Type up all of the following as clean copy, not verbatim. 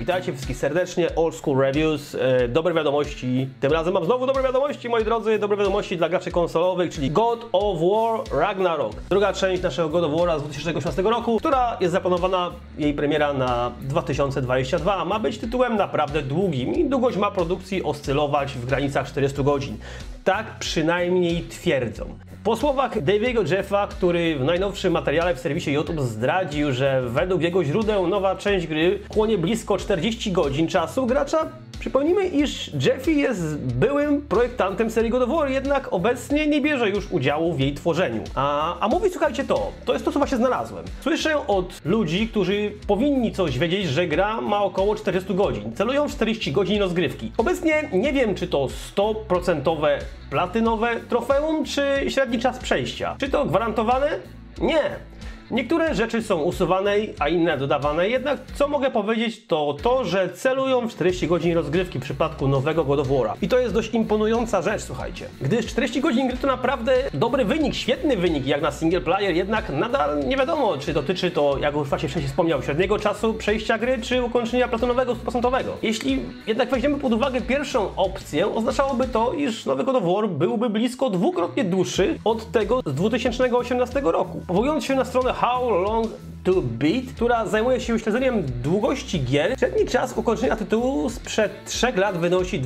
Witajcie wszystkich serdecznie, Old School Reviews, dobre wiadomości. Tym razem mam znowu dobre wiadomości, moi drodzy, dobre wiadomości dla graczy konsolowych, czyli God of War Ragnarok. Druga część naszego God of War z 2018 roku, która jest zaplanowana, jej premiera na 2022, ma być tytułem naprawdę długim i długość ma produkcji oscylować w granicach 40 godzin. Tak przynajmniej twierdzą. Po słowach Dave'ego Jeffa, który w najnowszym materiale w serwisie YouTube zdradził, że według jego źródeł nowa część gry chłonie blisko 40 godzin czasu gracza, przypomnijmy, iż Jeffy jest byłym projektantem serii God of War, jednak obecnie nie bierze już udziału w jej tworzeniu. A mówi, słuchajcie, to jest to, co właśnie znalazłem. Słyszę od ludzi, którzy powinni coś wiedzieć, że gra ma około 40 godzin. Celują w 40 godzin rozgrywki. Obecnie nie wiem, czy to 100% platynowe trofeum, czy średni czas przejścia. Czy to gwarantowane? Nie. Niektóre rzeczy są usuwane, a inne dodawane, jednak co mogę powiedzieć, to to, że celują w 40 godzin rozgrywki w przypadku nowego God of War'a. I to jest dość imponująca rzecz, słuchajcie. Gdyż 40 godzin gry to naprawdę dobry wynik, świetny wynik jak na single player, jednak nadal nie wiadomo, czy dotyczy to, jak już właśnie wcześniej wspomniał, średniego czasu przejścia gry, czy ukończenia platynowego 100%. Jeśli jednak weźmiemy pod uwagę pierwszą opcję, oznaczałoby to, iż nowy God of War byłby blisko dwukrotnie dłuższy od tego z 2018 roku. Powołując się na stronę How Long to Beat, która zajmuje się śledzeniem długości gier, średni czas ukończenia tytułu sprzed 3 lat wynosi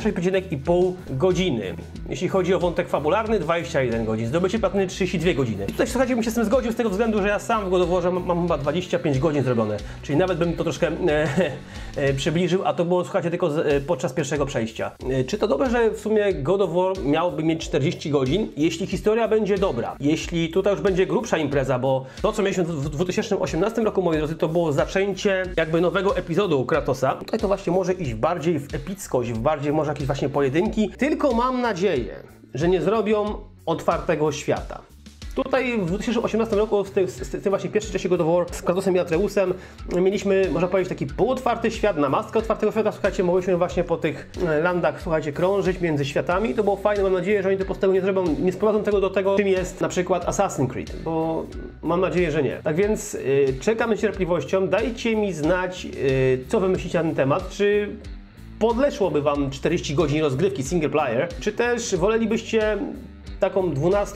26,5 godziny. Jeśli chodzi o wątek fabularny, 21 godzin, zdobycie platyny 32 godziny. I tutaj, słuchajcie, bym się z tym zgodził z tego względu, że ja sam w God of Warze mam chyba 25 godzin zrobione, czyli nawet bym to troszkę przybliżył, a to było, słuchajcie, tylko podczas pierwszego przejścia. Czy to dobrze, że w sumie God of War miałby mieć 40 godzin, jeśli historia będzie dobra, jeśli tutaj już będzie grubsza impreza, bo to, co mieliśmy w 2018 roku, moi drodzy, to było zaczęcie jakby nowego epizodu Kratosa. Tutaj to właśnie może iść bardziej w epickość, w bardziej może jakieś właśnie pojedynki, tylko mam nadzieję, że nie zrobią otwartego świata. Tutaj w 2018 roku w tym właśnie pierwszej części God of War z Kratosem i Atreusem mieliśmy, można powiedzieć, taki półotwarty świat, namastkę otwartego świata. Słuchajcie, mogliśmy właśnie po tych landach, słuchajcie, krążyć między światami. To było fajne, mam nadzieję, że oni to po prostu nie sprowadzą tego do tego, czym jest na przykład Assassin's Creed, bo mam nadzieję, że nie. Tak więc czekam z cierpliwością, dajcie mi znać, co wy myślicie na ten temat, czy podeszłoby wam 40 godzin rozgrywki single player, czy też wolelibyście taką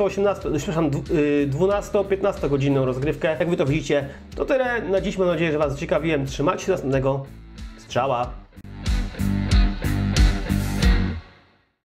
12-15 godzinną rozgrywkę. Jak wy to widzicie, to tyle na dziś. Mam nadzieję, że was zaciekawiłem. Trzymajcie się, następnego strzała.